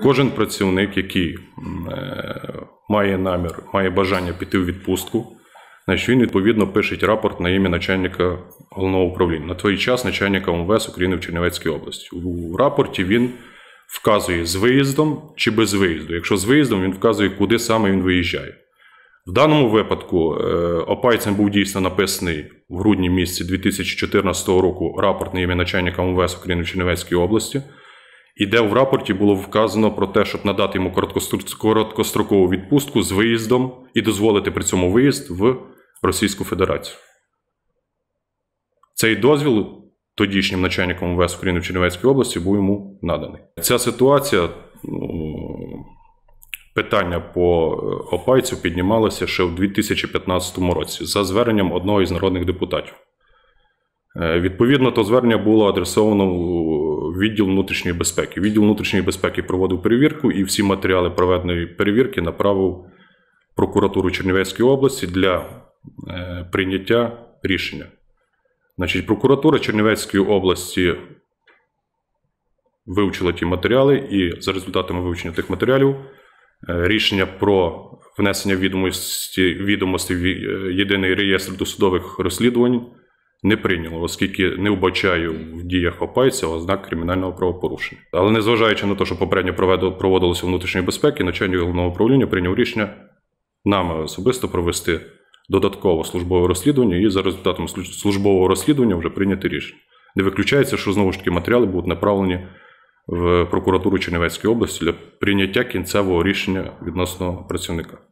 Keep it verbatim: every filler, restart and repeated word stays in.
Кожен працівник, який має намір, має бажання піти у відпустку, значить він відповідно пише рапорт на ім'я начальника головного управління, на той час начальника ем ве ес України в Чернівецькій області. У рапорті він вказує з виїздом чи без виїзду. Якщо з виїздом, він вказує, куди саме він виїжджає. В даному випадку опайцем був дійсно написаний в грудні місяці дві тисячі чотирнадцятого року рапорт на ім'я начальника ем ве ес України в Чернівецькій області, і де в рапорті було вказано про те, щоб надати йому короткострокову відпустку з виїздом і дозволити при цьому виїзд в Російську Федерацію. Цей дозвіл тодішнім начальником ем ве ес України в Чернівецькій області був йому наданий. Ця ситуація, питання по опайцю піднімалося ще в дві тисячі п'ятнадцятому році за зверненням одного із народних депутатів. Відповідно, то звернення було адресовано в відділ внутрішньої безпеки. Відділ внутрішньої безпеки проводив перевірку і всі матеріали проведеної перевірки направив в прокуратуру Чернівецької області для прийняття рішення. Значить, прокуратура Чернівецької області вивчила ті матеріали і за результатами вивчення тих матеріалів рішення про внесення відомості, відомостей в єдиний реєстр досудових розслідувань не прийняло, оскільки не вбачаю в діях опайця ознак кримінального правопорушення. Але незважаючи на те, що попередньо проводилося внутрішньої безпеки, начальник головного управління прийняв рішення нами особисто провести додаткове службове розслідування і за результатом службового розслідування вже прийняти рішення. Не виключається, що знову ж таки матеріали будуть направлені в прокуратуру Чернівецької області для прийняття кінцевого рішення відносно працівника.